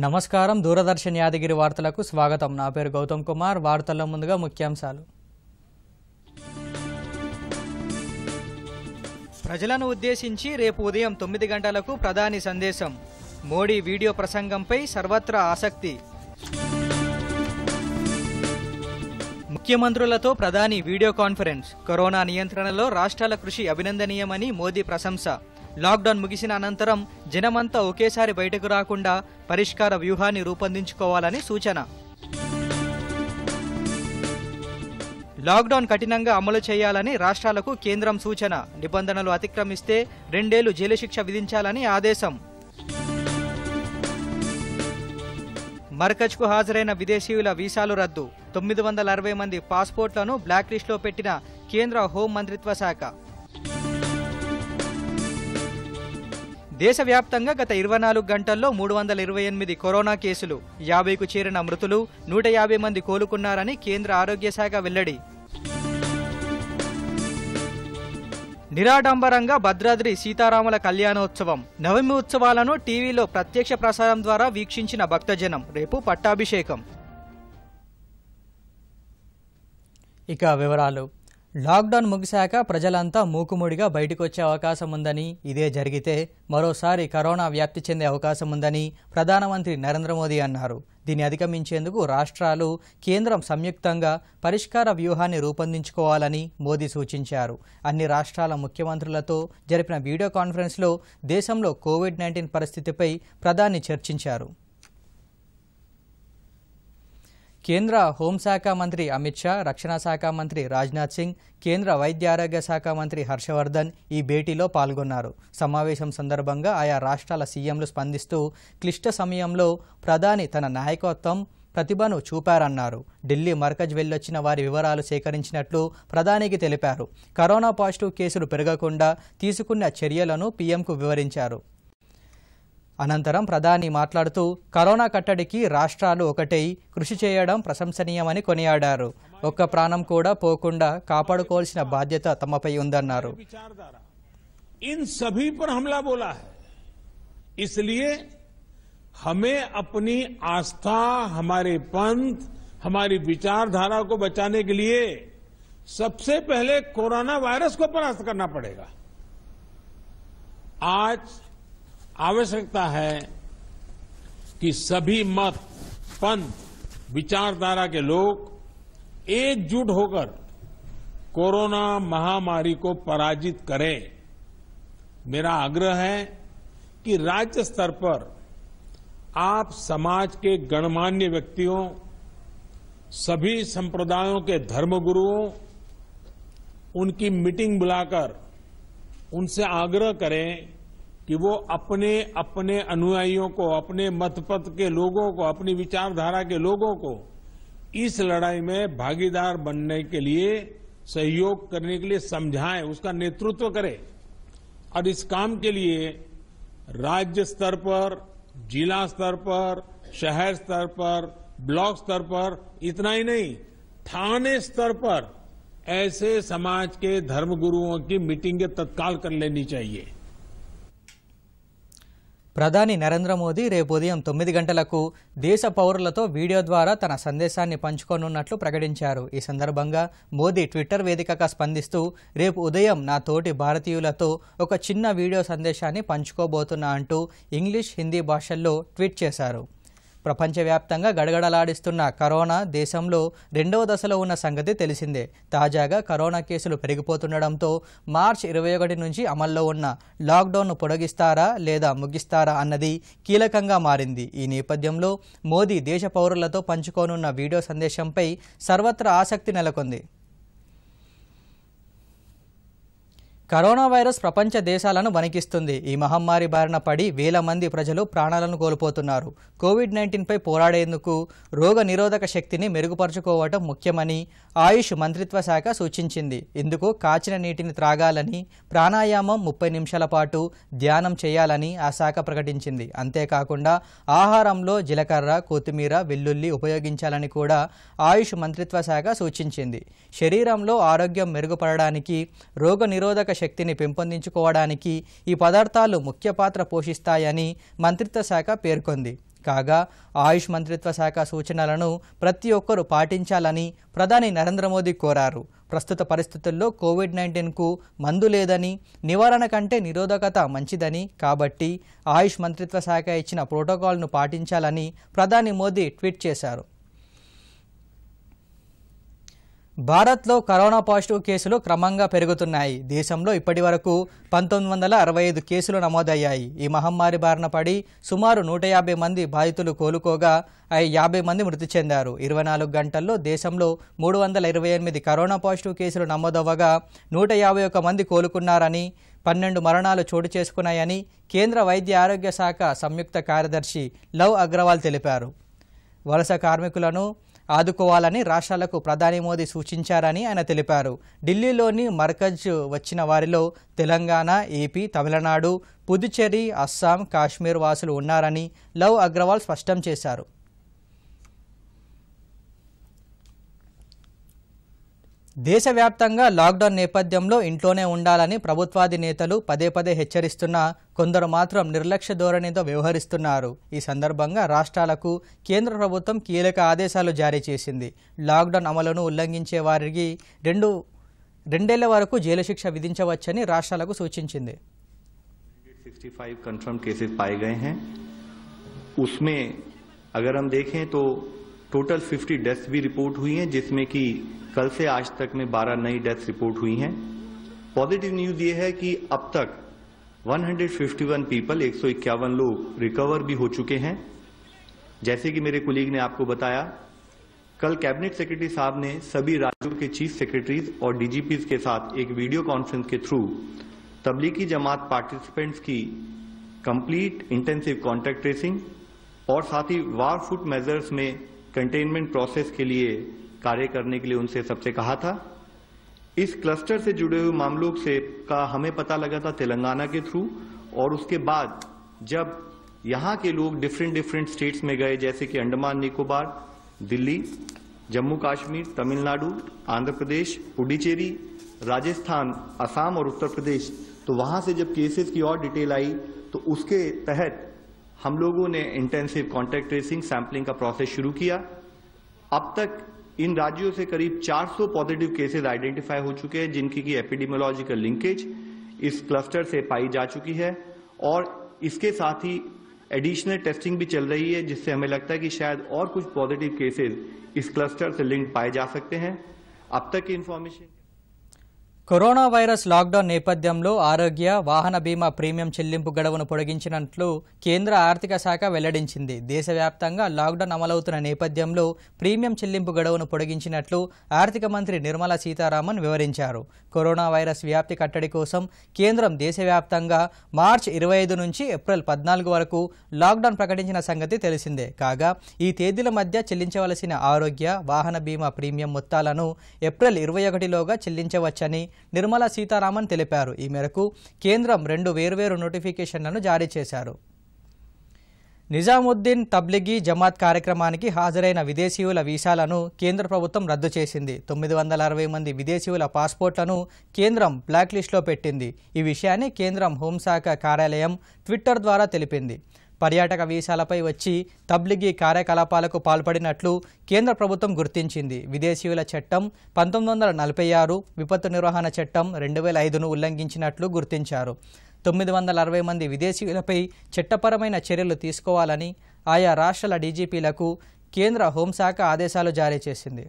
నమస్కారం దూరదర్శన్ యాదగిరి వార్తలకు స్వాగతం. నా పేరు గౌతమ్ కుమార్. వార్తల్లో ముందుగా ముఖ్యాంశాలు. ప్రజలను ఉద్దేశించి రేపు ఉదయం 9 గంటలకు ప్రధాని సందేశం. మోడీ వీడియో ప్రసంగంపై సర్వత్రా ఆసక్తి. ముఖ్యమంత్రులతో ప్రధాని వీడియో కాన్ఫరెన్స్. కరోనా నియంత్రణలో రాష్ట్రాల కృషి అభినందనీయమని మోదీ ప్రశంస. లాక్డౌన్ ముగిసిన అనంతరం జనమంతా ఒకేసారి బయటకు రాకుండా పరిష్కార వ్యూహాన్ని రూపొందించుకోవాలని సూచన. లాక్డౌన్ కఠినంగా అమలు చేయాలని రాష్ట్రాలకు కేంద్రం సూచన. నిబంధనలు అతిక్రమిస్తే 2 ఏళ్లు జైలు శిక్ష విధించాలని ఆదేశం. మర్కజ్కు హాజరైన విదేశీయుల వీసాలు రద్దు. 960 మంది పాస్పోర్ట్లను బ్లాక్ లిస్టులో పెట్టిన కేంద్ర హోం మంత్రిత్వ శాఖ. దేశవ్యాప్తంగా గత 24 గంటల్లో 328 కరోనా కేసులు, 50కు చేరిన మృతులు, 150 మంది కోలుకున్నారని కేంద్ర ఆరోగ్య శాఖ వెల్లడి. నిరాడంబరంగా భద్రాద్రి సీతారాముల కళ్యాణోత్సవం. నవమి ఉత్సవాలను టీవీలో ప్రత్యక్ష ప్రసారం ద్వారా వీక్షించిన భక్తజనం. రేపు పట్టాభిషేకం. ఇక వివరాలు. లాక్డౌన్ ముగిశాక ప్రజలంతా మూకుముడిగా బయటకొచ్చే అవకాశం ఉందని, ఇదే జరిగితే మరోసారి కరోనా వ్యాప్తి చెందే అవకాశం ఉందని ప్రధానమంత్రి నరేంద్ర మోదీ అన్నారు. దీన్ని అధిగమించేందుకు రాష్ట్రాలు, కేంద్రం సంయుక్తంగా పరిష్కార వ్యూహాన్ని రూపొందించుకోవాలని మోదీ సూచించారు. అన్ని రాష్ట్రాల ముఖ్యమంత్రులతో జరిపిన వీడియో కాన్ఫరెన్స్లో దేశంలో కోవిడ్-19 పరిస్థితిపై ప్రధాని చర్చించారు. కేంద్ర హోంశాఖ మంత్రి అమిత్ షా, రక్షణ శాఖ మంత్రి రాజ్నాథ్ సింగ్, కేంద్ర వైద్య ఆరోగ్య శాఖ మంత్రి హర్షవర్ధన్ ఈ భేటీలో పాల్గొన్నారు. సమావేశం సందర్భంగా ఆయా రాష్ట్రాల సీఎంలు స్పందిస్తూ క్లిష్ట సమయంలో ప్రధాని తన నాయకత్వం, ప్రతిభను చూపారన్నారు. ఢిల్లీ మర్కజ్ వెళ్లొచ్చిన వారి వివరాలు సేకరించినట్లు ప్రధానికి తెలిపారు. కరోనా పాజిటివ్ కేసులు పెరగకుండా తీసుకున్న చర్యలను పీఎంకు వివరించారు. అనంతరం ప్రధాని మాట్లాడుతూ కరోనా కట్టడికి రాష్ట్రాలు ఒకటై కృషి చేయడం ప్రశంసనీయమని కొనియాడారు. ఒక్క ప్రాణం కూడా పోకుండా కాపాడుకోవాల్సిన బాధ్యత తమపై ఉందన్నారు. इन सभी पर हमला बोला है, इसलिए हमें अपनी आस्था, हमारे पंथ, हमारी विचारधारा को बचाने के लिए सबसे पहले कोरोना वायरस को परास्त करना पड़ेगा. आज आवश्यकता है कि सभी मत, पंथ, विचारधारा के लोग एकजुट होकर कोरोना महामारी को पराजित करें. मेरा आग्रह है कि राज्य स्तर पर आप समाज के गणमान्य व्यक्तियों, सभी संप्रदायों के धर्मगुरुओं, उनकी मीटिंग बुलाकर उनसे आग्रह करें कि वो अपने अपने अनुयायियों को, अपने मतपथ के लोगों को, अपनी विचारधारा के लोगों को इस लड़ाई में भागीदार बनने के लिए, सहयोग करने के लिए समझाएं, उसका नेतृत्व करें. और इस काम के लिए राज्य स्तर पर, जिला स्तर पर, शहर स्तर पर, ब्लॉक स्तर पर, इतना ही नहीं, थाने स्तर पर ऐसे समाज के धर्मगुरुओं की मीटिंगें तत्काल कर लेनी चाहिए. ప్రధాని నరేంద్ర మోదీ రేపు ఉదయం 9 గంటలకు దేశ పౌరులతో వీడియో ద్వారా తన సందేశాన్ని పంచుకోనున్నట్లు ప్రకటించారు. ఈ సందర్భంగా మోదీ ట్విట్టర్ వేదికగా స్పందిస్తూ రేపు ఉదయం నా తోటి భారతీయులతో ఒక చిన్న వీడియో సందేశాన్ని పంచుకోబోతున్నా అంటూ ఇంగ్లీష్, హిందీ భాషల్లో ట్వీట్ చేశారు. ప్రపంచవ్యాప్తంగా గడగడలాడిస్తున్న కరోనా దేశంలో 2వ దశలో ఉన్న సంగతి తెలిసిందే. తాజాగా కరోనా కేసులు పెరిగిపోతుండటంతో మార్చి 21 నుంచి అమల్లో ఉన్న లాక్డౌన్ను పొడిగిస్తారా లేదా ముగిస్తారా అన్నది కీలకంగా మారింది. ఈ నేపథ్యంలో మోదీ దేశ పౌరులతో పంచుకోనున్న వీడియో సందేశంపై సర్వత్రా ఆసక్తి నెలకొంది. కరోనా వైరస్ ప్రపంచ దేశాలను వణికిస్తుంది. ఈ మహమ్మారి బారిన పడి వేల మంది ప్రజలు ప్రాణాలను కోల్పోతున్నారు. కోవిడ్-19పై పోరాడేందుకు రోగ నిరోధక శక్తిని మెరుగుపరుచుకోవటం ముఖ్యమని ఆయుష్ మంత్రిత్వ శాఖ సూచించింది. ఇందుకు కాచిన నీటిని త్రాగాలని, ప్రాణాయామం 30 నిమిషాల పాటు ధ్యానం చేయాలని ఆ శాఖ ప్రకటించింది. అంతేకాకుండా ఆహారంలో జీలకర్ర, కొత్తిమీర, వెల్లుల్లి ఉపయోగించాలని కూడా ఆయుష్ మంత్రిత్వ శాఖ సూచించింది. శరీరంలో ఆరోగ్యం మెరుగుపడడానికి, రోగ నిరోధక శక్తిని పెంపొందించుకోవడానికి ఈ పదార్థాలు ముఖ్య పాత్ర పోషిస్తాయని మంత్రిత్వ శాఖ పేర్కొంది. కాగా ఆయుష్ మంత్రిత్వ శాఖ సూచనలను ప్రతి ఒక్కరూ పాటించాలని ప్రధాని నరేంద్ర మోదీ కోరారు. ప్రస్తుత పరిస్థితుల్లో కోవిడ్-19కు మందు లేదని, నివారణ కంటే నిరోధకత మంచిదని, కాబట్టి ఆయుష్ మంత్రిత్వ శాఖ ఇచ్చిన ప్రోటోకాల్ను పాటించాలని ప్రధాని మోదీ ట్వీట్ చేశారు. భారత్లో కరోనా పాజిటివ్ కేసులు క్రమంగా పెరుగుతున్నాయి. దేశంలో ఇప్పటివరకు 1965 కేసులు నమోదయ్యాయి. ఈ మహమ్మారి బారిన పడి సుమారు 150 మంది బాధితులు కోలుకోగా 50 మంది మృతి చెందారు. 24 గంటల్లో దేశంలో 328 కరోనా పాజిటివ్ కేసులు నమోదవ్వగా 151 మంది కోలుకున్నారని, 12 మరణాలు చోటు చేసుకున్నాయని కేంద్ర వైద్య ఆరోగ్య శాఖ సంయుక్త కార్యదర్శి లవ్ అగ్రవాల్ తెలిపారు. వలస కార్మికులను ఆదుకోవాలని రాష్ట్రాలకు ప్రధాని మోదీ సూచించారని ఆయన తెలిపారు. ఢిల్లీలోని మర్కజ్ వచ్చిన వారిలో తెలంగాణ, ఏపీ, తమిళనాడు, పుదుచ్చేరి, అస్సాం, కాశ్మీర్ వాసులు ఉన్నారని లవ్ అగ్రవాల్ స్పష్టం చేశారు. దేశవ్యాప్తంగా లాక్డౌన్ నేపథ్యంలో ఇంట్లోనే ఉండాలని ప్రభుత్వాది నేతలు పదే పదే హెచ్చరిస్తున్నా కొందరు మాత్రం నిర్లక్ష్య ధోరణితో వ్యవహరిస్తున్నారు. ఈ సందర్భంగా రాష్ట్రాలకు కేంద్ర ప్రభుత్వం కీలక ఆదేశాలు జారీ చేసింది. లాక్డౌన్ అమలును ఉల్లంఘించే వారికి రెండేళ్ల వరకు జైలు శిక్ష విధించవచ్చని రాష్ట్రాలకు సూచించింది. 65 कंफर्म केसेस पाए गए हैं. उसमें अगर हम देखें तो टोटल 50 डेथ्स भी रिपोर्ट हुई हैं, जिसमें कि कल से आज तक में 12 नई डेथ्स रिपोर्ट हुई हैं. पॉजिटिव न्यूज ये है कि अब तक 151 पीपल 151 लोग रिकवर भी हो चुके हैं. जैसे कि मेरे कोलीग ने आपको बताया, कल कैबिनेट सेक्रेटरी साहब ने सभी राज्यों के चीफ सेक्रेटरीज और डीजीपीज के साथ एक वीडियो कॉन्फ्रेंस के थ्रू तबलीगी जमात पार्टिसिपेंट्स की कंप्लीट इंटेंसिव कॉन्टैक्ट ट्रेसिंग और साथ ही वार फुट मेजर्स में कंटेनमेंट प्रोसेस के लिए कार्य करने के लिए उनसे सबसे कहा था. इस क्लस्टर से जुड़े हुए मामलों से का हमें पता लगा था तेलंगाना के थ्रू, और उसके बाद जब यहाँ के लोग डिफरेंट स्टेट्स में गए, जैसे कि अंडमान निकोबार, दिल्ली, जम्मू कश्मीर, तमिलनाडु, आंध्र प्रदेश, पुडुचेरी, राजस्थान, असम और उत्तर प्रदेश, तो वहां से जब केसेस की और डिटेल आई तो उसके तहत हम लोगों ने इंटेंसिव कॉन्टैक्ट ट्रेसिंग सैंपलिंग का प्रोसेस शुरू किया. अब तक इन राज्यों से करीब 400 पॉजिटिव केसेस आइडेंटिफाई हो चुके हैं, जिनकी की एपिडेमियोलॉजिकल लिंकेज इस क्लस्टर से पाई जा चुकी है, और इसके साथ ही एडिशनल टेस्टिंग भी चल रही है, जिससे हमें लगता है कि शायद और कुछ पॉजिटिव केसेस इस क्लस्टर से लिंक पाए जा सकते हैं. अब तक की इन्फॉर्मेशन. కరోనా వైరస్ లాక్డౌన్ నేపథ్యంలో ఆరోగ్య, వాహన బీమా ప్రీమియం చెల్లింపు గడువును పొడిగించినట్లు కేంద్ర ఆర్థిక శాఖ వెల్లడించింది. దేశవ్యాప్తంగా లాక్డౌన్ అమలవుతున్న నేపథ్యంలో ప్రీమియం చెల్లింపు గడువును పొడిగించినట్లు ఆర్థిక మంత్రి నిర్మలా సీతారామన్ వివరించారు. కరోనా వైరస్ వ్యాప్తి కట్టడి కోసం కేంద్రం దేశవ్యాప్తంగా మార్చి 25 నుంచి ఏప్రిల్ 14 వరకు లాక్డౌన్ ప్రకటించిన సంగతి తెలిసిందే. కాగా ఈ తేదీల మధ్య చెల్లించవలసిన ఆరోగ్య, వాహన బీమా ప్రీమియం మొత్తాలను ఏప్రిల్ 21లోగా చెల్లించవచ్చని నిర్మలా సీతారామన్ తెలిపారు. ఈ మేరకు కేంద్రం 2 వేర్వేరు నోటిఫికేషన్లను జారీ చేశారు. నిజాముద్దీన్ తబ్లిగీ జమాత్ కార్యక్రమానికి హాజరైన విదేశీయుల వీసాలను కేంద్ర ప్రభుత్వం రద్దు చేసింది. 960 మంది విదేశీయుల పాస్పోర్ట్లను కేంద్రం బ్లాక్ లిస్టులో పెట్టింది. ఈ విషయాన్ని కేంద్రం హోంశాఖ కార్యాలయం ట్విట్టర్ ద్వారా తెలిపింది. పర్యాటక వీసాలపై వచ్చి తబ్లిగీ కార్యకలాపాలకు పాల్పడినట్లు కేంద్ర ప్రభుత్వం గుర్తించింది. విదేశీయుల చట్టం 1946, విపత్తు నిర్వహణ చట్టం 2005ను ఉల్లంఘించినట్లు గుర్తించారు. 960 మంది విదేశీయులపై చట్టపరమైన చర్యలు తీసుకోవాలని ఆయా రాష్ట్రాల డీజీపీలకు కేంద్ర హోంశాఖ ఆదేశాలు జారీ చేసింది.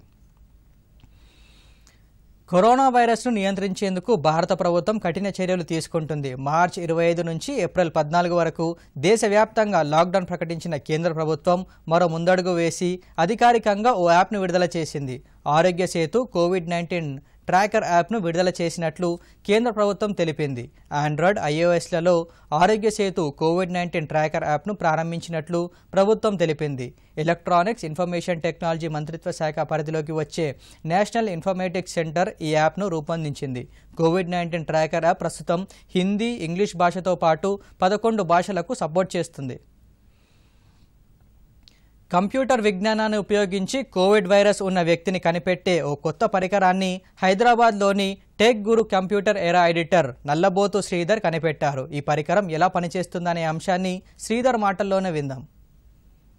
కరోనా వైరస్ను నియంత్రించేందుకు భారత ప్రభుత్వం కఠిన చర్యలు తీసుకుంటుంది. మార్చి 25 నుంచి ఏప్రిల్ 14 వరకు దేశవ్యాప్తంగా లాక్డౌన్ ప్రకటించిన కేంద్ర ప్రభుత్వం మరో ముందడుగు వేసి అధికారికంగా ఓ యాప్ను విడుదల చేసింది. ఆరోగ్య సేతు కోవిడ్-19 ట్రాకర్ యాప్ను విడుదల చేసినట్లు కేంద్ర ప్రభుత్వం తెలిపింది. ఆండ్రాయిడ్, ఐఓఎస్లలో ఆరోగ్య సేతు కోవిడ్-19 ట్రాకర్ యాప్ను ప్రారంభించినట్లు ప్రభుత్వం తెలిపింది. ఎలక్ట్రానిక్స్ ఇన్ఫర్మేషన్ టెక్నాలజీ మంత్రిత్వ శాఖ పరిధిలోకి వచ్చే నేషనల్ ఇన్ఫర్మేటిక్స్ సెంటర్ ఈ యాప్ను రూపొందించింది. కోవిడ్-19 ట్రాకర్ యాప్ ప్రస్తుతం హిందీ, ఇంగ్లీష్ భాషతో పాటు 11 భాషలకు సపోర్ట్ చేస్తుంది. కంప్యూటర్ విజ్ఞానాన్ని ఉపయోగించి కోవిడ్ వైరస్ ఉన్న వ్యక్తిని కనిపెట్టే ఓ కొత్త పరికరాన్ని హైదరాబాద్లోని tech guru computer era editor Nallabothu Sridhar కనిపెట్టారు. ఈ పరికరం ఎలా పనిచేస్తుందనే అంశాన్ని శ్రీధర్ మాటల్లోనే విందాం.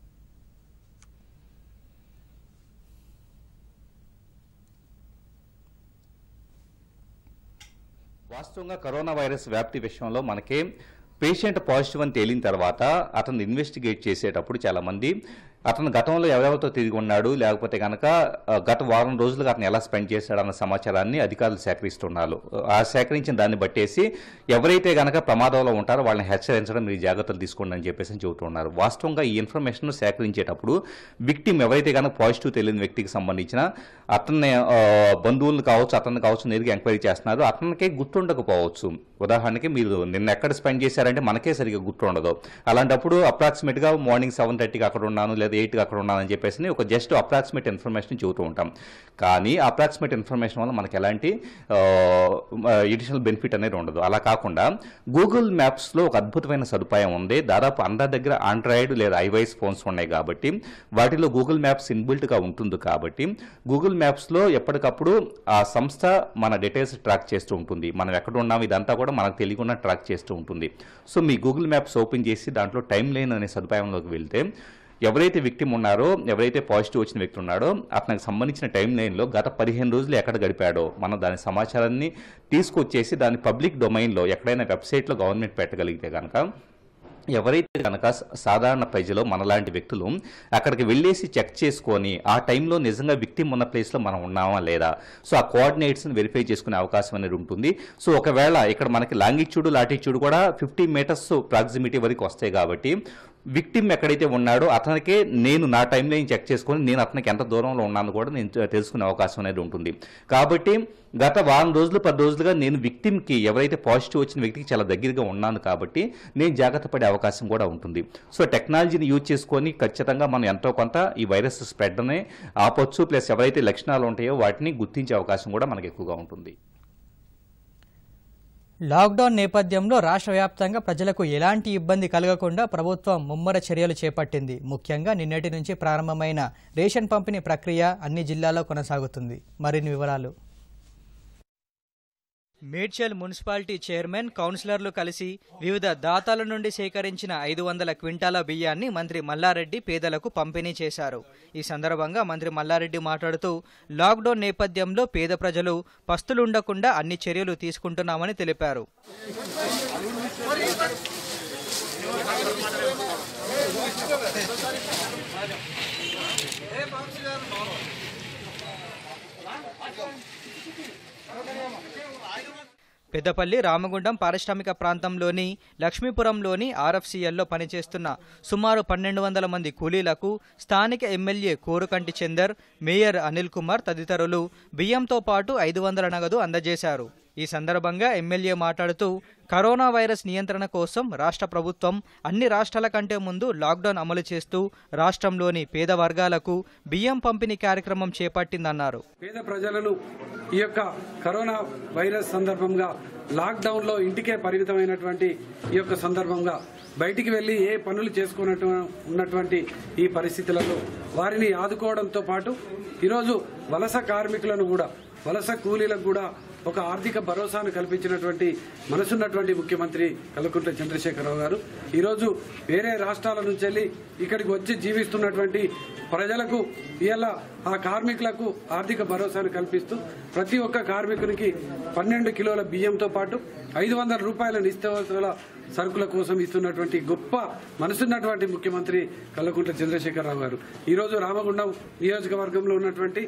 వాస్తవంగా కరోనా వైరస్ వ్యాప్తి విషయంలో మనకి పేషెంట్ పాజిటివ్ అని తేలిన తర్వాత అతను ఇన్వెస్టిగేట్ చేసేటప్పుడు చాలా మంది అతను గతంలో ఎవరెవరితో తిరిగి ఉన్నాడు, లేకపోతే కనుక గత వారం రోజులుగా అతను ఎలా స్పెండ్ చేశాడు అన్న సమాచారాన్ని అధికారులు సేకరిస్తున్నారు. ఆ సేకరించిన దాన్ని బట్టేసి ఎవరైతే కనుక ప్రమాదంలో ఉంటారో వాళ్ళని హెచ్చరించడం, మీరు జాగ్రత్తలు తీసుకోండి అని చెప్పేసి చెబుతున్నారు. వాస్తవంగా ఈ ఇన్ఫర్మేషన్ సేకరించేటప్పుడు విక్టిమ్ ఎవరైతే కనుక పాజిటివ్ తెలియని వ్యక్తికి సంబంధించిన అతన్ని బంధువులను కావచ్చు, అతన్ని కావచ్చు నేరుగా ఎంక్వైరీ చేస్తున్నారు. అతనికే గుర్తుండకపోవచ్చు. ఉదాహరణకి మీరు నిన్న ఎక్కడ స్పెండ్ చేశారంటే మనకే సరిగ్గా గుర్తుండదు. అలాంటప్పుడు అప్రాక్సిమేట్గా మార్నింగ్ 7:30కి అక్కడ ఉన్నాను లేదా 8కి అక్కడ ఉన్నానని చెప్పేసి ఒక జస్ట్ అప్రాక్సిమేట్ ఇన్ఫర్మేషన్ చెబుతూ ఉంటాం. కానీ అప్రాక్సిమేట్ ఇన్ఫర్మేషన్ వల్ల మనకి ఎలాంటి ఎడిషనల్ బెనిఫిట్ అనేది ఉండదు. అలా కాకుండా గూగుల్ మ్యాప్స్లో ఒక అద్భుతమైన సదుపాయం ఉంది. దాదాపు అందరి దగ్గర ఆండ్రాయిడ్ లేదా ఐవైస్ ఫోన్స్ ఉన్నాయి కాబట్టి వాటిలో గూగుల్ మ్యాప్స్ ఇన్బిల్ట్గా ఉంటుంది. కాబట్టి గూగుల్ మ్యాప్స్లో ఎప్పటికప్పుడు ఆ సంస్థ మన డీటెయిల్స్ ట్రాక్ చేస్తూ ఉంటుంది. మనం ఎక్కడ ఉన్నాం ఇదంతా కూడా మనకు తెలియకుండా ట్రాక్ చేస్తూ ఉంటుంది. సో మీ గూగుల్ మ్యాప్స్ ఓపెన్ చేసి దాంట్లో టైం లైన్ అనే సదుపాయంలోకి వెళ్తే ఎవరైతే విక్టిమ్ ఉన్నారో, ఎవరైతే పాజిటివ్ వచ్చిన వ్యక్తి ఉన్నాడో అతనికి సంబంధించిన టైం లైన్లో గత 15 రోజులు ఎక్కడ గడిపాడో మనం దాని సమాచారాన్ని తీసుకొచ్చేసి దాని పబ్లిక్ డొమైన్లో ఎక్కడైనా వెబ్సైట్లో గవర్నమెంట్ పెట్టగలిగితే కనుక ఎవరైతే కనుక సాధారణ ప్రజలు మనలాంటి వ్యక్తులు అక్కడికి వెళ్ళేసి చెక్ చేసుకొని ఆ టైంలో నిజంగా విక్టిమ్ ఉన్న ప్లేస్లో మనం ఉన్నామా లేదా, సో ఆ కోఆర్డినేట్స్ని వెరిఫై చేసుకునే అవకాశం అనేది ఉంటుంది. సో ఒకవేళ ఇక్కడ మనకి లాంగిట్యూడ్ లాటిట్యూడ్ కూడా 50 మీటర్స్ ప్రాక్సిమిటీ వరకు వస్తాయి కాబట్టి విక్టిమ్ ఎక్కడైతే ఉన్నాడో అతనికే నేను నా టైం లైన్ చెక్ చేసుకొని నేను అతనికి ఎంత దూరంలో ఉన్నాను కూడా నేను తెలుసుకునే అవకాశం అనేది ఉంటుంది. కాబట్టి గత వారం రోజులు 10 రోజులుగా నేను విక్టిమ్కి ఎవరైతే పాజిటివ్ వచ్చిన వ్యక్తికి చాలా దగ్గరగా ఉన్నాను కాబట్టి నేను జాగ్రత్త పడే అవకాశం కూడా ఉంటుంది. సో టెక్నాలజీని యూజ్ చేసుకొని ఖచ్చితంగా మనం ఎంతో కొంత ఈ వైరస్ స్ప్రెడ్ని ఆపొచ్చు. ప్లస్ ఎవరైతే లక్షణాలు ఉంటాయో వాటిని గుర్తించే అవకాశం కూడా మనకు ఎక్కువగా ఉంటుంది. లాక్డౌన్ నేపథ్యంలో రాష్ట్ర వ్యాప్తంగా ప్రజలకు ఎలాంటి ఇబ్బంది కలగకుండా ప్రభుత్వం ముమ్మర చర్యలు చేపట్టింది. ముఖ్యంగా నిన్నటి నుంచి ప్రారంభమైన రేషన్ పంపిణీ ప్రక్రియ అన్ని జిల్లాల్లో కొనసాగుతుంది. మరిన్ని వివరాలు. మేడ్చల్ మున్సిపాలిటీ చైర్మన్, కౌన్సిలర్లు కలిసి వివిధ దాతల నుండి సేకరించిన 500 క్వింటాల బియ్యాన్ని మంత్రి మల్లారెడ్డి పేదలకు పంపిణీ చేశారు. ఈ సందర్భంగా మంత్రి మల్లారెడ్డి మాట్లాడుతూ లాక్డౌన్ నేపథ్యంలో పేద ప్రజలు పస్తులుండకుండా అన్ని చర్యలు తీసుకుంటున్నామని తెలిపారు. పెద్దపల్లి రామగుండం పారిశ్రామిక ప్రాంతంలోని లక్ష్మీపురంలోని ఆర్ఎఫ్సిఎల్లో పనిచేస్తున్న సుమారు 1200 మంది కూలీలకు స్థానిక ఎమ్మెల్యే కోరుకంటి చందర్, మేయర్ అనిల్ కుమార్ తదితరులు బియ్యంతో పాటు 500 నగదు అందజేశారు. ఈ సందర్భంగా ఎమ్మెల్యే మాట్లాడుతూ కరోనా వైరస్ నియంత్రణ కోసం రాష్ట్ర ప్రభుత్వం అన్ని రాష్ట్రాల కంటే ముందు లాక్డౌన్ అమలు చేస్తూ రాష్ట్రంలోని పేద వర్గాలకు బియ్యం పంపిణీ కార్యక్రమం చేపట్టిందన్నారు. పేద ప్రజలను ఈ యొక్క కరోనా వైరస్ సందర్భంగా లాక్డౌన్లో ఇంటికే పరిమితమైనటువంటి ఈ యొక్క సందర్భంగా బయటికి వెళ్లి ఏ పనులు చేసుకున్నట్టు ఉన్నటువంటి ఈ పరిస్థితులలో వారిని ఆదుకోవడంతో పాటు ఈరోజు వలస కార్మికులను కూడా, వలస కూలీలకు కూడా ఒక ఆర్థిక భరోసాను కల్పించినటువంటి మనసున్నటువంటి ముఖ్యమంత్రి కల్వకుంట్ల చంద్రశేఖరరావు గారు ఈరోజు వేరే రాష్ట్రాల నుంచి వెళ్ళి ఇక్కడికి వచ్చి జీవిస్తున్నటువంటి ప్రజలకు ఇలా ఆ కార్మికులకు ఆర్థిక భరోసాను కల్పిస్తూ ప్రతి ఒక్క కార్మికునికి 12 కిలోల బియ్యంతో పాటు 500 రూపాయల నిత్యావసరాల సరుకుల కోసం ఇస్తున్నటువంటి గొప్ప మనసున్నటువంటి ముఖ్యమంత్రి కల్వకుంట్ల చంద్రశేఖరరావు గారు ఈరోజు రామగుండం నియోజకవర్గంలో ఉన్నటువంటి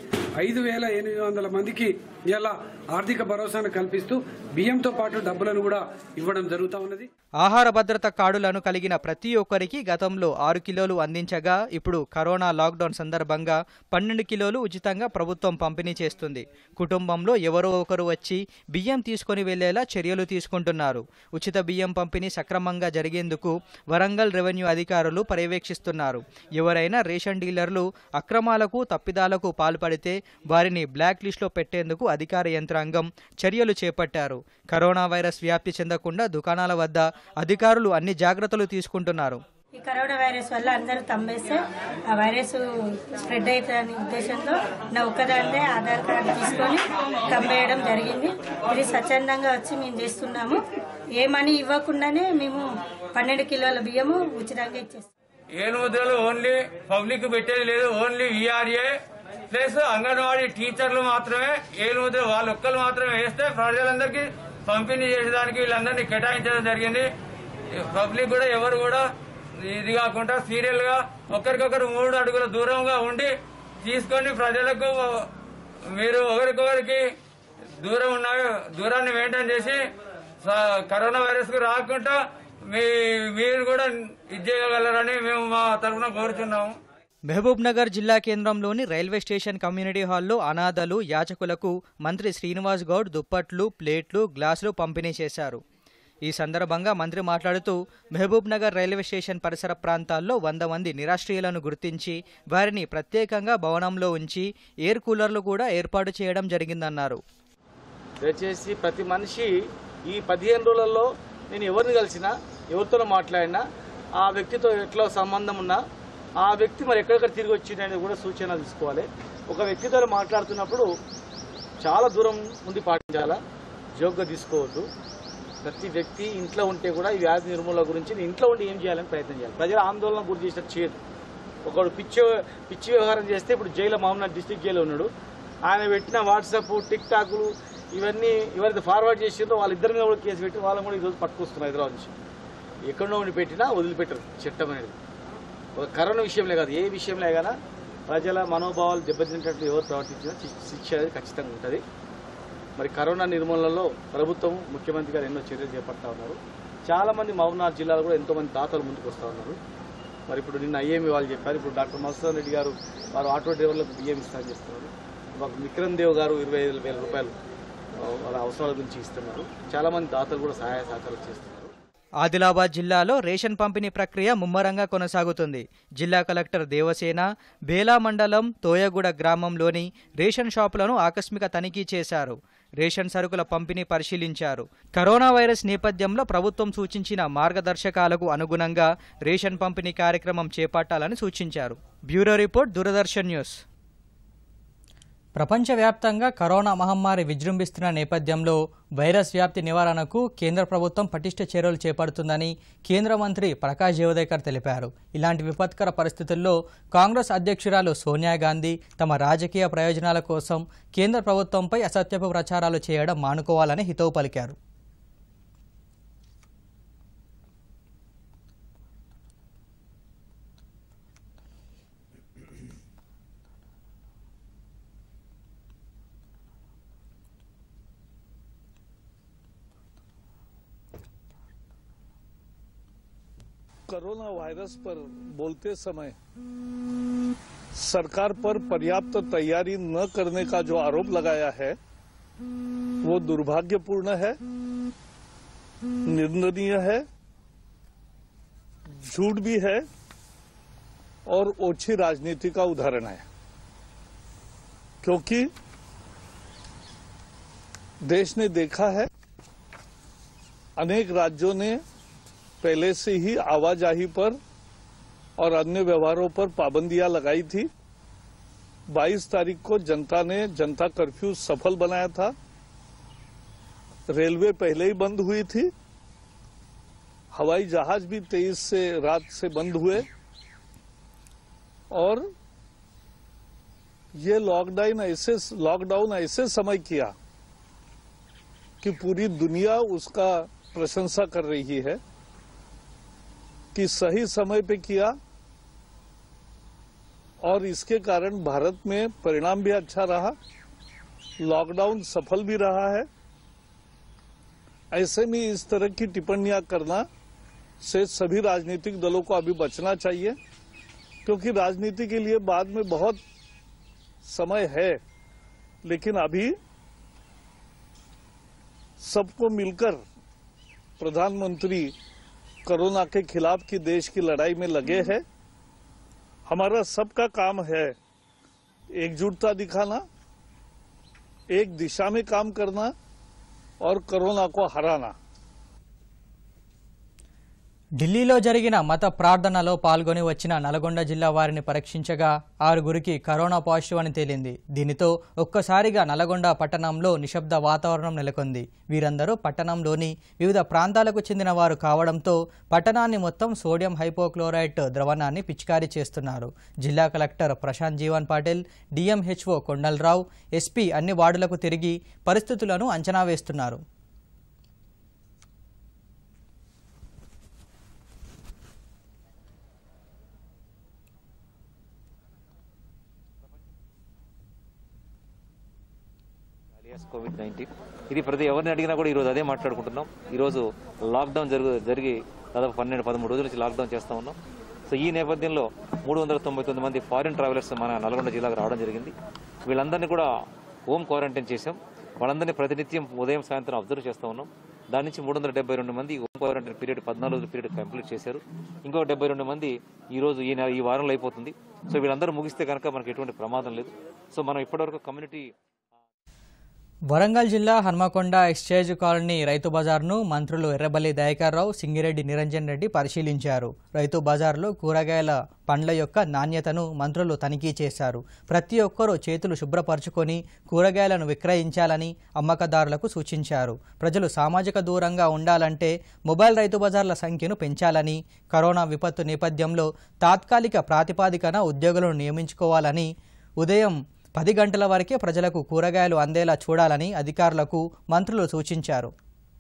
5800 మందికి ఇలా ఆర్థిక భరోసాను కల్పిస్తూ బియ్యంతో పాటు డబ్బులను కూడా ఇవ్వడం జరుగుతూ ఉన్నది. ఆహార భద్రత కార్డులను కలిగిన ప్రతి ఒక్కరికి గతంలో 6 కిలోలు అందించగా ఇప్పుడు కరోనా లాక్డౌన్ సందర్భంగా 12 కిలోలు ఉచితంగా ప్రభుత్వం పంపిణీ చేస్తుంది. కుటుంబంలో ఎవరో ఒకరు వచ్చి బియ్యం తీసుకుని వెళ్లేలా చర్యలు తీసుకుంటున్నారు. ఉచిత బియ్యం పంపిణీ సక్రమంగా జరిగేందుకు వరంగల్ రెవెన్యూ అధికారులు పర్యవేక్షిస్తున్నారు. ఎవరైనా రేషన్ డీలర్లు అక్రమాలకు, తప్పిదాలకు పాల్పడితే వారిని బ్లాక్ లిస్టులో పెట్టేందుకు అధికార యంత్రాంగం చర్యలు చేపట్టారు. కరోనా వైరస్ వ్యాప్తి చెందకుండా దుకాణాల వద్ద అధికారులు అన్ని జాగ్రత్తలు తీసుకుంటున్నారు. ఈ కరోనా వైరస్ వల్ల అందరూ తమ్మేస్తే ఆ వైరస్ స్ప్రెడ్ అవుతుందనే ఉద్దేశంతో నా ఒక్కదాన్నే ఆధార్ కార్డు తీసుకొని తమ్మేయడం జరిగింది. ఇది స్వచ్ఛందంగా వచ్చి మేము చేస్తున్నాము. ఏ మనీ ఇవ్వకుండానే మేము 12 కిలోల బియ్యము ఉచితంగా ఇచ్చేస్తాం. ఏ ముద్రలు ఓన్లీ పబ్లిక్ పెట్టేది లేదు. ఓన్లీ విఆర్ఏ ప్లస్ అంగన్వాడీ టీచర్లు మాత్రమే ఏ ముద్ర వాళ్ళు ఒక్కరు మాత్రమే వేస్తే ప్రజలందరికీ పంపిణీ చేసేదానికి వీళ్ళందరినీ కేటాయించడం జరిగింది. పబ్లిక్ కూడా ఎవరు కూడా ఇది కాకుండా సీరియల్ గా ఒకరికొకరు 3 అడుగుల దూరంగా ఉండి తీసుకొని ప్రజలకు మీరు ఒకరికొకరికి దూరాన్ని మెయింటైన్ చేసి కరోనా వైరస్ కు రాకుండా మీరు కూడా ఇది చేయగలరని మేము మా తరఫున కోరుతున్నాము. మహబూబ్ నగర్ జిల్లా కేంద్రంలోని రైల్వే స్టేషన్ కమ్యూనిటీ హాల్లో అనాథలు యాచకులకు మంత్రి శ్రీనివాస్ గౌడ్ దుప్పట్లు, ప్లేట్లు, గ్లాసులు పంపిణీ చేశారు. ఈ సందర్భంగా మంత్రి మాట్లాడుతూ మహబూబ్ నగర్ రైల్వే స్టేషన్ పరిసర ప్రాంతాల్లో 100 మంది నిరాశ్రయులను గుర్తించి వారిని ప్రత్యేకంగా భవనంలో ఉంచి ఎయిర్ కూలర్లు కూడా ఏర్పాటు చేయడం జరిగిందన్నారు. దయచేసి ప్రతి మనిషి ఈ 15 రోజులలో నేను ఎవరిని కలిసినా, ఎవరితో మాట్లాడినా, ఆ వ్యక్తితో ఎట్లా సంబంధం ఉన్నా ఆ వ్యక్తి మరి ఎక్కడెక్కడ తిరిగి వచ్చిందనేది కూడా సూచన తీసుకోవాలి. ఒక వ్యక్తితో మాట్లాడుతున్నప్పుడు చాలా దూరం ఉండి పాటించాలా, జోక్గా తీసుకోవద్దు. ప్రతి వ్యక్తి ఇంట్లో ఉంటే కూడా ఈ వ్యాధి నిర్మూలన గురించి ఇంట్లో ఉండి ఏం చేయాలని ప్రయత్నం చేయాలి. ప్రజల ఆందోళన గురి చేసినట్టు చేయదు. ఒకడు పిచ్చి వ్యవహారం చేస్తే ఇప్పుడు జైలు మహబూబ్నగర్ డిస్ట్రిక్ట్ జైలు ఉన్నాడు. ఆయన పెట్టిన వాట్సాప్, టిక్ టాక్లు ఇవన్నీ ఎవరైతే ఫార్వర్డ్ చేసిందో వాళ్ళిద్దరి మీద కూడా కేసు పెట్టి వాళ్ళని కూడా ఈరోజు పట్టుకొస్తున్నారు హైదరాబాద్ నుంచి. ఎక్కడో ఉండి పెట్టినా వదిలిపెట్టరు చట్టం అనేది. ఒక కరోనా విషయంలో కాదు, ఏ విషయంలో కానీ ప్రజల మనోభావాలు దెబ్బతింటట్టు ఎవరు ప్రవర్తించినా శిక్ష అనేది ఖచ్చితంగా ఉంటుంది. మరి కరోనా నిర్మూలనలో ప్రభుత్వం, ముఖ్యమంత్రి గారు ఎన్నో చర్యలు చేపడతా ఉన్నారు. చాలామంది మహబూబ్నగర్ జిల్లాలో కూడా ఎంతోమంది దాతలు ముందుకు వస్తూ ఉన్నారు. మరి ఇప్పుడు నిన్న ఐఏఎంఈ వాళ్ళు చెప్పారు, ఇప్పుడు డాక్టర్ మధుసూదన్ రెడ్డి గారు వారు ఆటో డ్రైవర్లకు బియ్యం ఇస్తారని చేస్తున్నారు. విక్రమ్ దేవ్ గారు 25,000 రూపాయలు వాళ్ళ అవసరాల గురించి ఇస్తున్నారు. చాలామంది దాతలు కూడా సహాయ సహకారాలు చేస్తున్నారు. ఆదిలాబాద్ జిల్లాలో రేషన్ పంపిణీ ప్రక్రియ ముమ్మరంగా కొనసాగుతుంది. జిల్లా కలెక్టర్ దేవసేన బేలా మండలం తోయగూడ గ్రామంలోని రేషన్ షాపులను ఆకస్మిక తనిఖీ చేశారు. రేషన్ సరుకుల పంపిణీ పరిశీలించారు. కరోనా వైరస్ నేపథ్యంలో ప్రభుత్వం సూచించిన మార్గదర్శకాలకు అనుగుణంగా రేషన్ పంపిణీ కార్యక్రమం చేపట్టాలని సూచించారు. Bureau report, Doordarshan news. ప్రపంచవ్యాప్తంగా కరోనా మహమ్మారి విజృంభిస్తున్న నేపథ్యంలో వైరస్ వ్యాప్తి నివారణకు కేంద్ర ప్రభుత్వం పటిష్ట చర్యలు చేపడుతుందని కేంద్ర మంత్రి ప్రకాష్ జవదేకర్ తెలిపారు. ఇలాంటి విపత్కర పరిస్థితుల్లో కాంగ్రెస్ అధ్యక్షురాలు సోనియా గాంధీ తమ రాజకీయ ప్రయోజనాల కోసం కేంద్ర ప్రభుత్వంపై అసత్యపు ప్రచారాలు చేయడం మానుకోవాలని హితవు పలికారు. कोरोना वायरस पर बोलते समय सरकार पर पर्याप्त तैयारी न करने का जो आरोप लगाया है वो दुर्भाग्यपूर्ण है, निंदनीय है, झूठ भी है और ओछी राजनीति का उदाहरण है. क्योंकि देश ने देखा है अनेक राज्यों ने पहले से ही आवाजाही पर और अन्य व्यवहारों पर पाबंदियां लगाई थी. 22 तारीख को जनता ने जनता कर्फ्यू सफल बनाया था. रेलवे पहले ही बंद हुई थी. हवाई जहाज भी 23 से रात से बंद हुए और ये लॉकडाउन ऐसे समय किया कि पूरी दुनिया उसका प्रशंसा कर रही है कि सही समय पे किया और इसके कारण भारत में परिणाम भी अच्छा रहा, लॉकडाउन सफल भी रहा है. ऐसे में इस तरह की टिप्पणियां करना से सभी राजनीतिक दलों को अभी बचना चाहिए, क्योंकि राजनीति के लिए बाद में बहुत समय है. लेकिन अभी सबको मिलकर प्रधानमंत्री कोरोना के खिलाफ की देश की लड़ाई में लगे हैं. हमारा सबका काम है एकजुटता दिखाना, एक दिशा में काम करना और कोरोना को हराना. ఢిల్లీలో జరిగిన మత ప్రార్థనలో పాల్గొని వచ్చిన నల్గొండ జిల్లా వారిని పరీక్షించగా 6గురికి కరోనా పాజిటివ్ అని తేలింది. దీనితో ఒక్కసారిగా నల్గొండ పట్టణంలో నిశ్శబ్ద వాతావరణం నెలకొంది. వీరందరూ పట్టణంలోని వివిధ ప్రాంతాలకు చెందిన వారు కావడంతో పట్టణాన్ని మొత్తం సోడియం హైపోక్లోరైట్ ద్రవణాన్ని పిచికారీ చేస్తున్నారు. జిల్లా collector Prashant Jeevan Patil, DMHO Kondala Rao, SP అన్ని వార్డులకు తిరిగి పరిస్థితులను అంచనా వేస్తున్నారు. కోవిడ్-19 ఇది ప్రతి ఎవరిని అడిగినా కూడా ఈరోజు అదే మాట్లాడుకుంటున్నాం. ఈరోజు లాక్డౌన్ జరిగి దాదాపు 12-13 రోజుల నుంచి లాక్డౌన్ చేస్తూ ఉన్నాం. సో ఈ నేపథ్యంలో 399 మంది ఫారిన్ ట్రావెలర్స్ మన నల్గొండ జిల్లాకు రావడం జరిగింది. వీళ్ళందరినీ కూడా హోమ్ క్వారంటైన్ చేశాం. వాళ్ళందరినీ ప్రతినిత్యం ఉదయం సాయంత్రం అబ్జర్వ్ చేస్తూ ఉన్నాం. దాని నుంచి 372 మంది హోమ్ క్వారంటైన్ పీరియడ్ 14 రోజుల పీరియడ్ కంప్లీట్ చేశారు. ఇంకో 72 మంది ఈరోజు ఈ వారంలో అయిపోతుంది. సో వీళ్ళందరూ ముగిస్తే కనుక మనకు ఎటువంటి ప్రమాదం లేదు. సో మనం ఇప్పటివరకు కమ్యూనిటీ వరంగల్ జిల్లా హన్మకొండ ఎక్స్చేంజ్ కాలనీ రైతు బజార్ను మంత్రులు ఎర్రబెల్లి దయాకర్ రావు, సింగిరెడ్డి నిరంజన్ రెడ్డి పరిశీలించారు. రైతు బజార్లో కూరగాయల పండ్ల యొక్క నాణ్యతను మంత్రులు తనిఖీ చేశారు. ప్రతి ఒక్కరూ చేతులు శుభ్రపరచుకొని కూరగాయలను విక్రయించాలని అమ్మకదారులకు సూచించారు. ప్రజలు సామాజిక దూరంగా ఉండాలంటే మొబైల్ రైతు బజార్ల సంఖ్యను పెంచాలని, కరోనా విపత్తు నేపథ్యంలో తాత్కాలిక ప్రాతిపదికన ఉద్యోగులను నియమించుకోవాలని, ఉదయం 10 గంటల వరకే ప్రజలకు కూరగాయలు అందేలా చూడాలని అధికారులకు మంత్రులు సూచించారు.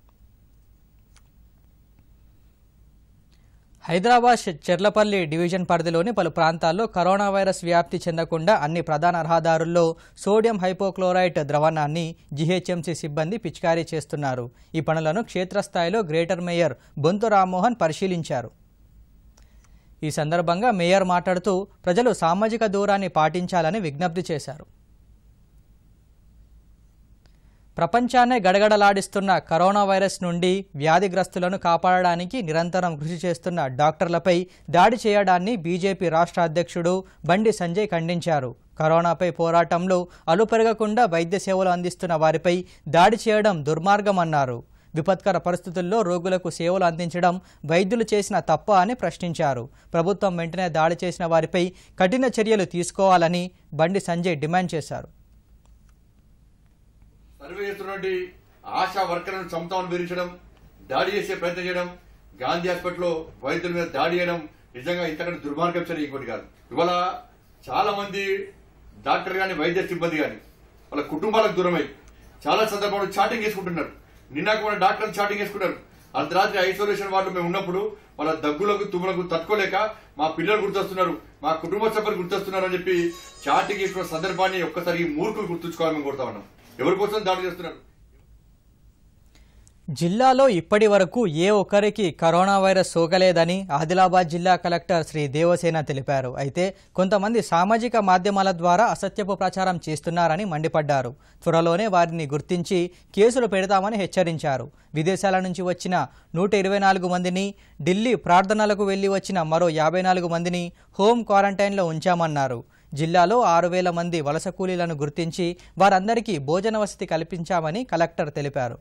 హైదరాబాద్ చెర్లపల్లి డివిజన్ పరిధిలోని పలు ప్రాంతాల్లో కరోనా వైరస్ వ్యాప్తి చెందకుండా అన్ని ప్రధాన రహదారుల్లో సోడియం హైపోక్లోరైట్ ద్రవణాన్ని జీహెచ్ఎంసీ సిబ్బంది పిచికారీ చేస్తున్నారు. ఈ పనులను క్షేత్రస్థాయిలో గ్రేటర్ మేయర్ బొంతు రామ్మోహన్ పరిశీలించారు. ఈ సందర్భంగా మేయర్ మాట్లాడుతూ ప్రజలు సామాజిక దూరాన్ని పాటించాలని విజ్ఞప్తి చేశారు. ప్రపంచాన్నే గడగడలాడిస్తున్న కరోనా వైరస్ నుండి వ్యాధిగ్రస్తులను కాపాడడానికి నిరంతరం కృషి చేస్తున్న డాక్టర్లపై దాడి చేయడాన్ని బీజేపీ రాష్ట్ర అధ్యక్షుడు బండి సంజయ్ ఖండించారు. కరోనాపై పోరాటంలో అలుపెరగకుండా వైద్య సేవలు అందిస్తున్న వారిపై దాడి చేయడం దుర్మార్గమన్నారు. విపత్కర పరిస్థితుల్లో రోగులకు సేవలు అందించడం వైద్యులు చేసిన తప్ప అని ప్రశ్నించారు. ప్రభుత్వం వెంటనే దాడి చేసిన వారిపై కఠిన చర్యలు తీసుకోవాలని బండి సంజయ్ డిమాండ్ చేశారు. సర్వే చేస్తున్నటువంటి ఆశా వర్కర్లను చంపుతామని బెదిరించడం, దాడి చేసే ప్రయత్నం చేయడం, గాంధీ హాస్పిటల్లో వైద్యుల మీద దాడి చేయడం నిజంగా ఇంతకంటే దుర్మార్గం చర్య ఇంకోటి కాదు. ఇవాళ చాలా మంది డాక్టర్ గాని వైద్య సిబ్బంది గాని వాళ్ళ కుటుంబాలకు దూరమై చాలా సందర్భాల్లో చాటింగ్ చేసుకుంటున్నారు. నిన్నకు మన డాక్టర్లు చాటింగ్ చేసుకున్నారు. అర్ధరాత్రి ఐసోలేషన్ వార్డు మేము ఉన్నప్పుడు వాళ్ళ దగ్గులకు తుమ్ములకు తట్టుకోలేక మా పిల్లలు గుర్తొస్తున్నారు, మా కుటుంబ సభ్యులు గుర్తొస్తున్నారు అని చెప్పి చాటింగ్ చేసుకున్న సందర్భాన్ని ఒక్కసారి ఈ మూర్ఖులు గుర్తుంచుకోవాలని మేము కోరుతా ఉన్నాం. ఎవరి కోసం దాడి చేస్తున్నారు? జిల్లాలో ఇప్పటి వరకు ఏ ఒక్కరికి కరోనా వైరస్ సోకలేదని ఆదిలాబాద్ జిల్లా కలెక్టర్ శ్రీ దేవసేన తెలిపారు. అయితే కొంతమంది సామాజిక మాధ్యమాల ద్వారా అసత్యపు ప్రచారం చేస్తున్నారని మండిపడ్డారు. త్వరలోనే వారిని గుర్తించి కేసులు పెడతామని హెచ్చరించారు. విదేశాల నుంచి వచ్చిన 124 మందిని, ఢిల్లీ ప్రార్థనలకు వెళ్లి వచ్చిన మరో 54 మందిని హోం క్వారంటైన్లో ఉంచామన్నారు. జిల్లాలో 6000 మంది వలస కూలీలను గుర్తించి వారందరికీ భోజన వసతి కల్పించామని కలెక్టర్ తెలిపారు.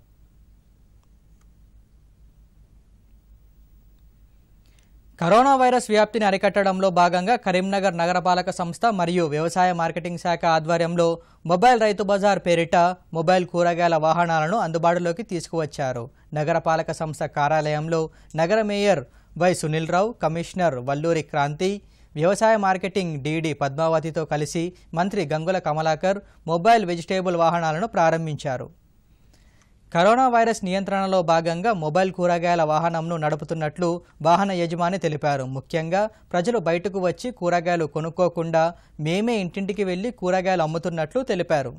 కరోనా వైరస్ వ్యాప్తిని అరికట్టడంలో భాగంగా కరీంనగర్ నగరపాలక సంస్థ మరియు వ్యవసాయ మార్కెటింగ్ శాఖ ఆధ్వర్యంలో మొబైల్ రైతు బజార్ పేరిట మొబైల్ కూరగాయల వాహనాలను అందుబాటులోకి తీసుకువచ్చారు. నగరపాలక సంస్థ కార్యాలయంలో నగర mayor Y Sunil Rao, commissioner Valluri Kranti, వ్యవసాయ మార్కెటింగ్ డీడీ పద్మావతితో కలిసి మంత్రి గంగుల కమలాకర్ మొబైల్ వెజిటేబుల్ వాహనాలను ప్రారంభించారు. కరోనా వైరస్ నియంత్రణలో భాగంగా మొబైల్ కూరగాయల వాహనంను నడుపుతున్నట్లు వాహన యజమాని తెలిపారు. ముఖ్యంగా ప్రజలు బయటకు వచ్చి కూరగాయలు కొనుక్కోకుండా మేమే ఇంటింటికి వెళ్లి కూరగాయలు అమ్ముతున్నట్లు తెలిపారు.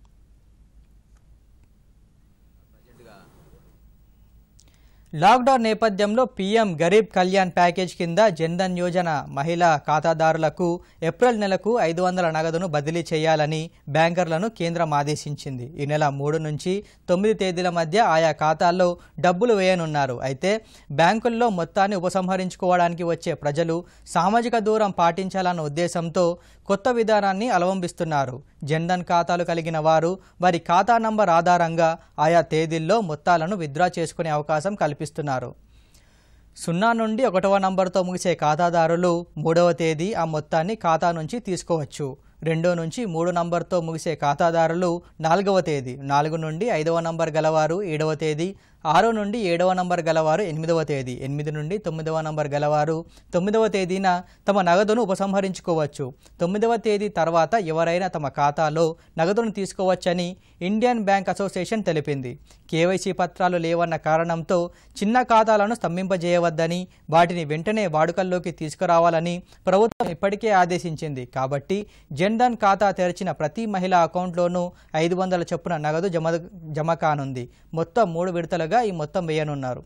లాక్డౌన్ నేపథ్యంలో పీఎం గరీబ్ కళ్యాణ్ ప్యాకేజ్ కింద జన్ధన్ యోజన మహిళా ఖాతాదారులకు ఏప్రిల్ నెలకు 500 నగదును బదిలీ చేయాలని బ్యాంకర్లను కేంద్రం ఆదేశించింది. ఈ నెల 3 నుంచి 9 తేదీల మధ్య ఆయా ఖాతాల్లో డబ్బులు వేయనున్నారు. అయితే బ్యాంకుల్లో మొత్తాన్ని ఉపసంహరించుకోవడానికి వచ్చే ప్రజలు సామాజిక దూరం పాటించాలన్న ఉద్దేశంతో కొత్త విధానాన్ని అవలంబిస్తున్నారు. జన్ధన్ ఖాతాలు కలిగిన వారు వారి ఖాతా నంబర్ ఆధారంగా ఆయా తేదీల్లో మొత్తాలను విత్డ్రా చేసుకునే అవకాశం కల్పిస్తున్నారు. 0 నుండి 1వ నంబర్తో ముగిసే ఖాతాదారులు 3వ తేదీ ఆ మొత్తాన్ని ఖాతా నుంచి తీసుకోవచ్చు. 2 నుంచి 3 నంబర్తో ముగిసే ఖాతాదారులు 4వ తేదీ, 4 నుండి 5వ నంబర్ గలవారు 7వ తేదీ, 6 నుండి 7వ నంబర్ గలవారు 8వ తేదీ, 8 నుండి 9వ నంబర్ గలవారు 9వ తేదీన తమ నగదును ఉపసంహరించుకోవచ్చు. 9వ తేదీ తర్వాత ఎవరైనా తమ ఖాతాలో నగదును తీసుకోవచ్చని ఇండియన్ బ్యాంక్ అసోసియేషన్ తెలిపింది. కేవైసీ పత్రాలు లేవన్న కారణంతో చిన్న ఖాతాలను స్తంభింపజేయవద్దని, వాటిని వెంటనే వాడుకల్లోకి తీసుకురావాలని ప్రభుత్వం ఇప్పటికే ఆదేశించింది. కాబట్టి జన్ధన్ ఖాతా తెరిచిన ప్రతి మహిళా అకౌంట్లోనూ 500 చొప్పున నగదు జమ కానుంది. మొత్తం 3 విడతలుగా ఈ మొత్తం వేయనున్నారు.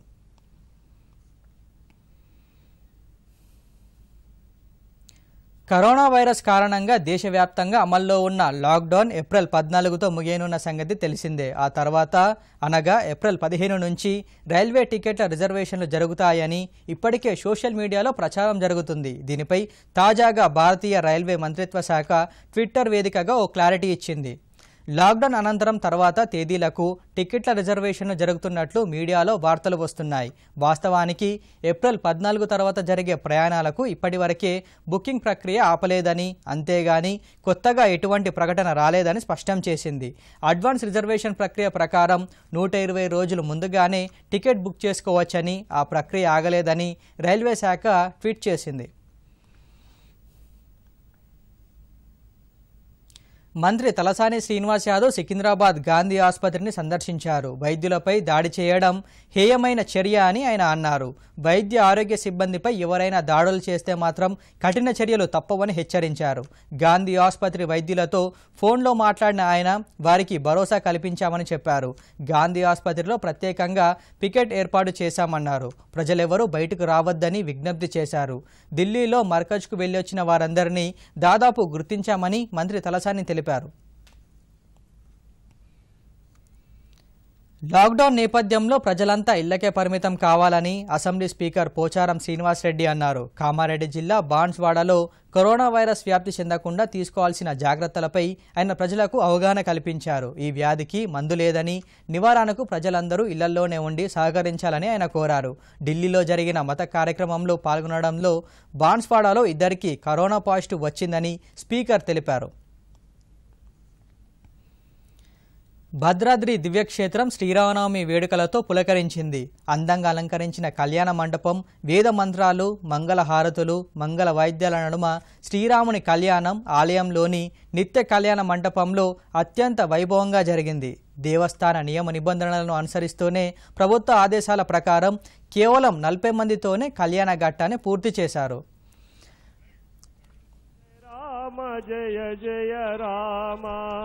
కరోనా వైరస్ కారణంగా దేశవ్యాప్తంగా అమల్లో ఉన్న లాక్డౌన్ ఏప్రిల్ 14తో ముగియనున్న సంగతి తెలిసిందే. ఆ తర్వాత అనగా ఏప్రిల్ 15 నుంచి రైల్వే టికెట్ల రిజర్వేషన్లు జరుగుతాయని ఇప్పటికే సోషల్ మీడియాలో ప్రచారం జరుగుతుంది. దీనిపై తాజాగా భారతీయ రైల్వే మంత్రిత్వ శాఖ ట్విట్టర్ వేదికగా ఓ క్లారిటీ ఇచ్చింది. లాక్డౌన్ అనంతరం తర్వాత తేదీలకు టికెట్ల రిజర్వేషన్లు జరుగుతున్నట్లు మీడియాలో వార్తలు వస్తున్నాయి. వాస్తవానికి ఏప్రిల్ 14 తర్వాత జరిగే ప్రయాణాలకు ఇప్పటివరకే బుకింగ్ ప్రక్రియ ఆపలేదని, అంతేగాని కొత్తగా ఎటువంటి ప్రకటన రాలేదని స్పష్టం చేసింది. అడ్వాన్స్ రిజర్వేషన్ ప్రక్రియ ప్రకారం 120 రోజులు ముందుగానే టికెట్ బుక్ చేసుకోవచ్చని, ఆ ప్రక్రియ ఆగలేదని రైల్వే శాఖ ట్వీట్ చేసింది. మంత్రి తలసాని శ్రీనివాస్ యాదవ్ సికింద్రాబాద్ గాంధీ ఆసుపత్రిని సందర్శించారు. వైద్యులపై దాడి చేయడం హేయమైన చర్య అని ఆయన అన్నారు. వైద్య ఆరోగ్య సిబ్బందిపై ఎవరైనా దాడులు చేస్తే మాత్రం కఠిన చర్యలు తప్పవని హెచ్చరించారు. గాంధీ ఆసుపత్రి వైద్యులతో ఫోన్లో మాట్లాడిన ఆయన వారికి భరోసా కల్పించామని చెప్పారు. గాంధీ ఆసుపత్రిలో ప్రత్యేకంగా పికెట్ ఏర్పాటు చేశామన్నారు. ప్రజలెవరూ బయటకు రావద్దని విజ్ఞప్తి చేశారు. ఢిల్లీలో మర్కజ్కు వెళ్లొచ్చిన వారందరినీ దాదాపు గుర్తించామని మంత్రి తలసాని తెలిపారు. లాక్డౌన్ నేపథ్యంలో ప్రజలంతా ఇళ్లకే పరిమితం కావాలని అసెంబ్లీ స్పీకర్ పోచారం శ్రీనివాసరెడ్డి అన్నారు. కామారెడ్డి జిల్లా బాన్స్వాడలో కరోనా వైరస్ వ్యాప్తి చెందకుండా తీసుకోవాల్సిన జాగ్రత్తలపై ఆయన ప్రజలకు అవగాహన కల్పించారు. ఈ వ్యాధికి మందు లేదని, నివారణకు ప్రజలందరూ ఇళ్లల్లోనే ఉండి సహకరించాలని ఆయన కోరారు. ఢిల్లీలో జరిగిన మత కార్యక్రమంలో పాల్గొనడంలో బాన్స్వాడలో 2కి కరోనా పాజిటివ్ వచ్చిందని స్పీకర్ తెలిపారు. భద్రాద్రి దివ్యక్షేత్రం శ్రీరామనవమి వేడుకలతో పులకరించింది. అందంగా అలంకరించిన కళ్యాణ మండపం, వేద మంత్రాలు, మంగళ హారతులు, మంగళ వాయిద్యాల నడుమ శ్రీరాముని కళ్యాణం ఆలయంలోని నిత్య కళ్యాణ మండపంలో అత్యంత వైభవంగా జరిగింది. దేవస్థాన నియమ నిబంధనలను అనుసరిస్తూనే ప్రభుత్వ ఆదేశాల ప్రకారం కేవలం 40 మందితోనే కళ్యాణ ఘట్టాన్ని పూర్తి చేశారు. రామ జయ జయ రామ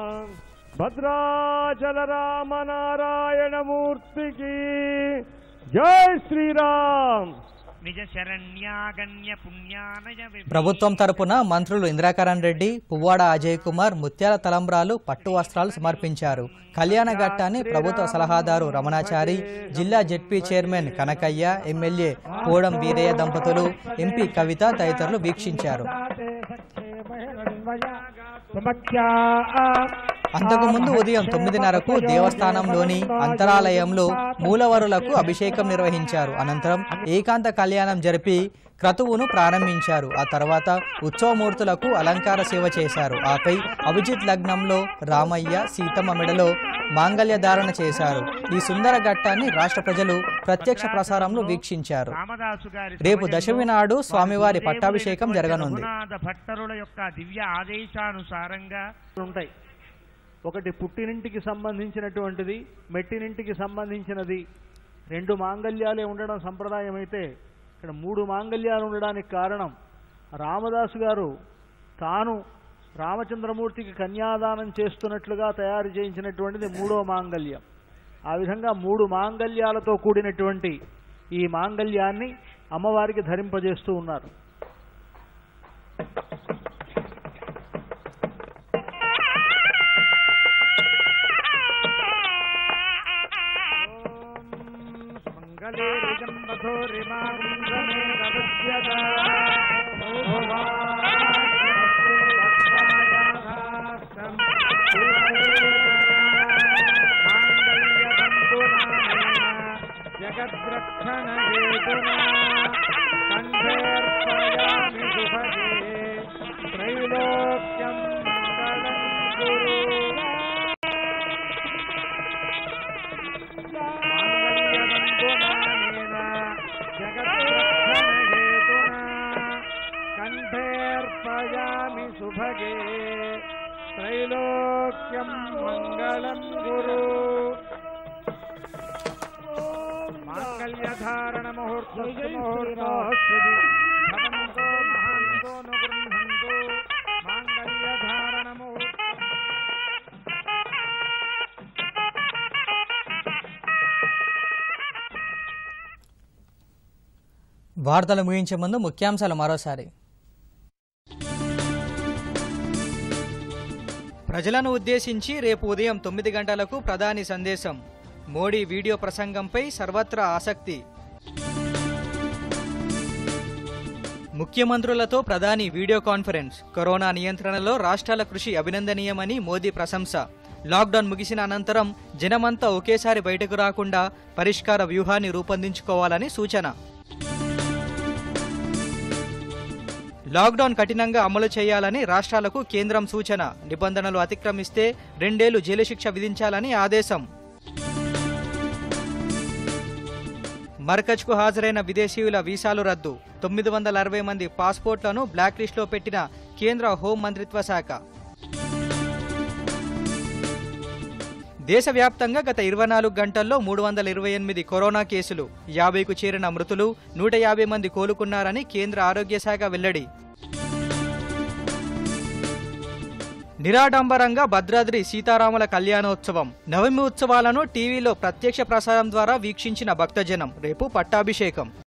భద్రాచల రామ నారాయణ మూర్తికి జై శ్రీరామ్. ప్రభుత్వం తరపున మంత్రులు ఇంద్రకరణ్ రెడ్డి, పువ్వాడ అజయ్ కుమార్ ముత్యాల తలంబ్రాలు, పట్టు వస్త్రాలు సమర్పించారు. కళ్యాణ ఘట్టాన్ని ప్రభుత్వ సలహాదారు రమణాచారి, జిల్లా ZP chairman Kanakaiah, MLA Kodam Veeraiah దంపతులు, ఎంపీ కవిత తదితరులు వీక్షించారు. అంతకుముందు ఉదయం 9:30కు దేవస్థానంలోని అంతరాలయంలో మూలవరులకు అభిషేకం నిర్వహించారు. అనంతరం ఏకాంత కళ్యాణం జరిపి క్రతువును ప్రారంభించారు. ఆ తర్వాత ఉత్సవమూర్తులకు అలంకార సేవ చేశారు. ఆపై అభిజిత్ లగ్నంలో రామయ్య, సీతమ్మ మెడలో మాంగళ్య ధారణ చేశారు. ఈ సుందర ఘట్టాన్ని రాష్ట్ర ప్రజలు ప్రత్యక్ష ప్రసారంలో వీక్షించారు. రేపు దశమి నాడు స్వామివారి పట్టాభిషేకం జరగనుంది. భట్టరుల యొక్క దివ్య ఆదేశానుసారంగా ఉంటాయి. ఒకటి పుట్టినింటికి సంబంధించినటువంటిది, మెట్టినింటికి సంబంధించినది. 2 మాంగళ్యాలే ఉండడం సంప్రదాయం అయితే ఇక్కడ 3 మాంగళ్యాలు ఉండడానికి కారణం రామదాసు గారు తాను రామచంద్రమూర్తికి కన్యాదానం చేస్తున్నట్లుగా తయారు చేయించినటువంటిది 3వ మాంగళ్యం. ఆ విధంగా 3 మాంగళ్యాలతో కూడినటువంటి ఈ మాంగళ్యాన్ని అమ్మవారికి ధరింపజేస్తూ ఉన్నారు. జగద్రక్షణ త్రైలోక్యం మంగళం కురు. त्रैलोक्यं मंगलम गुरु मांगल्यधारण मुहूर्तस्तु भवन्तो महान्तो न गृह्णन्तु मांगल्यधारण मुहूर्त వార్తలు ముగించే ముందు ముఖ్యాంశాలు మరోసారి. ప్రజలను ఉద్దేశించి రేపు ఉదయం 9 గంటలకు ప్రధాని సందేశం. మోడీ వీడియో ప్రసంగంపై సర్వత్రా ఆసక్తి. ముఖ్యమంత్రులతో ప్రధాని వీడియో కాన్ఫరెన్స్. కరోనా నియంత్రణలో రాష్ట్రాల కృషి అభినందనీయమని మోదీ ప్రశంస. లాక్డౌన్ ముగిసిన అనంతరం జనమంతా ఒకేసారి బయటకు రాకుండా పరిష్కార వ్యూహాన్ని రూపొందించుకోవాలని సూచన. లాక్డౌన్ కఠినంగా అమలు చేయాలని రాష్ట్రాలకు కేంద్రం సూచన. నిబంధనలు అతిక్రమిస్తే 2 ఏళ్లు జైలు శిక్ష విధించాలని ఆదేశం. మర్కజ్కు హాజరైన విదేశీయుల వీసాలు రద్దు. 960 మంది పాస్పోర్ట్లను బ్లాక్ లిస్టులో పెట్టిన కేంద్ర హోం మంత్రిత్వ శాఖ. దేశవ్యాప్తంగా గత 24 గంటల్లో 328 కరోనా కేసులు. 50కు చేరిన మృతులు. 150 మంది కోలుకున్నారని కేంద్ర ఆరోగ్య శాఖ వెల్లడి. నిరాడంబరంగా భద్రాద్రి సీతారాముల కళ్యాణోత్సవం. నవమి ఉత్సవాలను టీవీలో ప్రత్యక్ష ప్రసారం ద్వారా వీక్షించిన భక్తజనం. రేపు పట్టాభిషేకం.